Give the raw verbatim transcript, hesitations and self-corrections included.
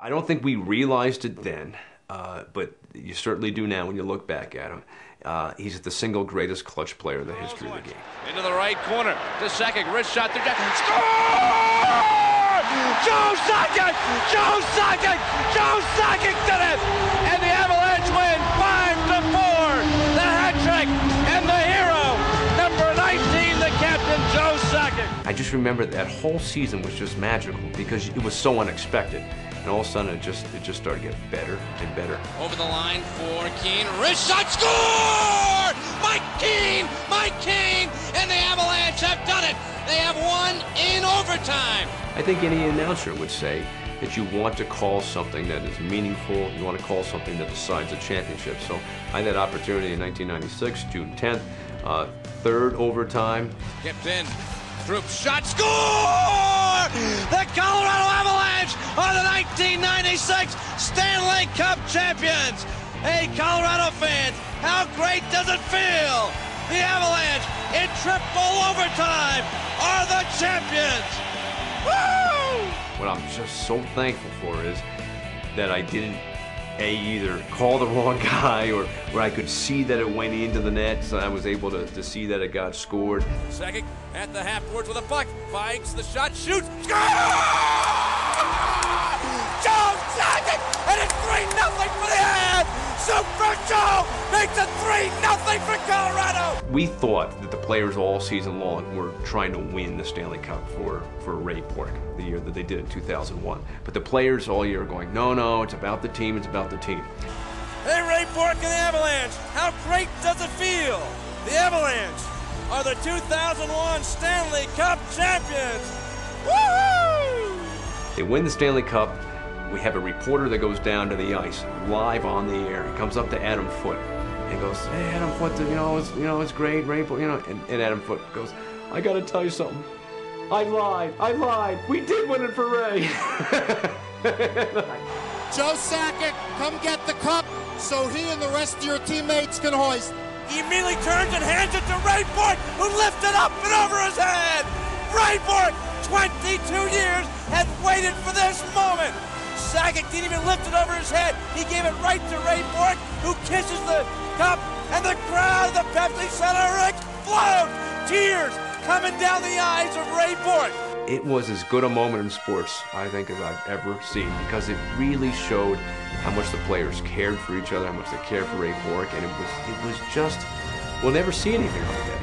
I don't think we realized it then, uh, but you certainly do now when you look back at him. Uh, he's the single greatest clutch player in the history of the game. Into the right corner, to second, wrist shot to score! Joe Sakic! Joe Sakic! Joe Sakic did it! And the Avalanche win five to four. The hat trick and the hero, number nineteen, the captain, Joe Sakic. I just remember that whole season was just magical because it was so unexpected. And all of a sudden, it just it just started getting better and better. Over the line for Keane. Wrist shot, score! Mike Keane! Mike Keane! And the Avalanche have done it! They have won in overtime! I think any announcer would say that you want to call something that is meaningful, you want to call something that decides a championship. So I had that opportunity in nineteen ninety-six, June tenth, uh, third overtime. Kept in. Troop shot, score! The Colorado Avalanche are the nineteen ninety-six Stanley Cup champions. Hey, Colorado fans, how great does it feel? The Avalanche, in triple overtime, are the champions. Woo! What I'm just so thankful for is that I didn't A, either call the wrong guy or where I could see that it went into the net, so I was able to, to see that it got scored. Second at the half boards with a puck, fights the shot, shoots, score! Joe Sakic, and it's three nothing for the Avs! Super Joe makes it three nothing for Colorado! We thought that the players all season long were trying to win the Stanley Cup for, for Ray Bourque, the year that they did in two thousand one. But the players all year are going, no, no, it's about the team, it's about the team. Hey, Ray Bourque and the Avalanche, how great does it feel? The Avalanche are the two thousand one Stanley Cup champions! Woo-hoo! They win the Stanley Cup. We have a reporter that goes down to the ice, live on the air. He comes up to Adam Foote and goes, hey, Adam Foote, you know, it's, you know, it's great, Ray Bourque, you know, and, and Adam Foote goes, I gotta tell you something. I lied, I lied. We did win it for Ray. Joe Sakic, come get the cup so he and the rest of your teammates can hoist. He immediately turns and hands it to Ray Bourque, who lifts it up and over his head. Ray Bourque, twenty-two years, had waited for this moment. Sakic didn't even lift it over his head. He gave it right to Ray Bourque, who kisses the cup, and the crowd of the Pepsi Center explodes. Tears coming down the eyes of Ray Bourque. It was as good a moment in sports, I think, as I've ever seen, because it really showed how much the players cared for each other, how much they cared for Ray Bourque, and it was, it was just, we'll never see anything like that.